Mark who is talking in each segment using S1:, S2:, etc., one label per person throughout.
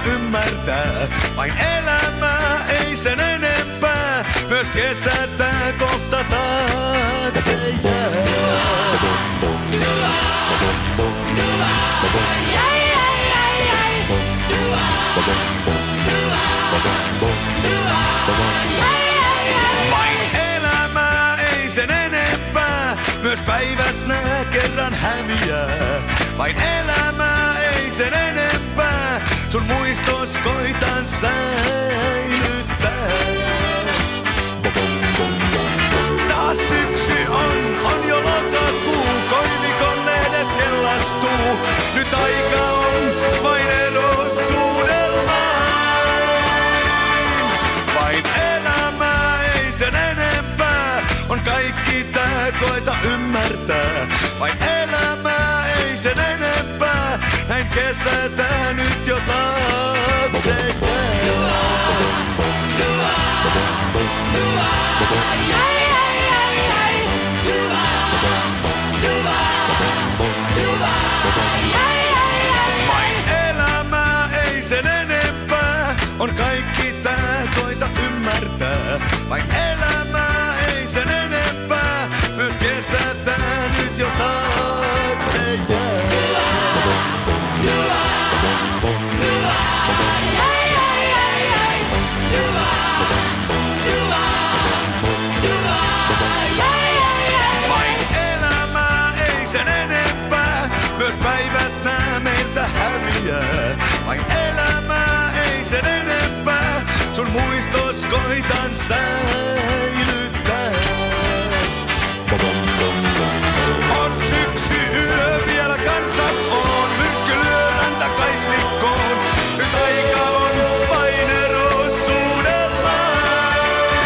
S1: ymmärtää. Vain elämää, ei sen enempää. Myös kesätä kohta taakse jää. Vain elämää, ei sen enempää. Myös päivät nää kerran häviää. Vain elämää, ei sen enempää. Sun muistos koitan säilyttää. Taas syksy on jo lokakuu. Koivikon lehdet kellastuu. Nyt aika on vain elosuudelma. Vain elämää, ei sen enempää. On kaikki tää, koita ymmärtää. Vain elämää, ei sen enempää. Näin kesätä nyt jo taakse Vain elämää, ei sen enempää. On kaikki tää, koita ymmärtää. Vain elämää, ei sen enempää. Myös kesätä nyt jo taakse jää. Vain elämää, ei sen enempää. Myös päivät nää meiltä häviää. Vain elämää, ei sen enempää. Sun muistos koitan säilyttää. On syksy yö vielä kanssas on. Myrsky lyö räntä kaislikkoon. Nyt aika on vain erosuudellaan.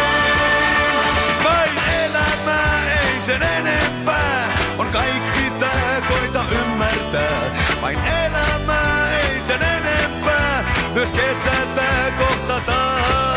S1: Vain elämää, ei sen enempää. On kaikki tää, koita ymmärtää. Vain elämää, ei sen enempää. Myös kesätä kohta taas.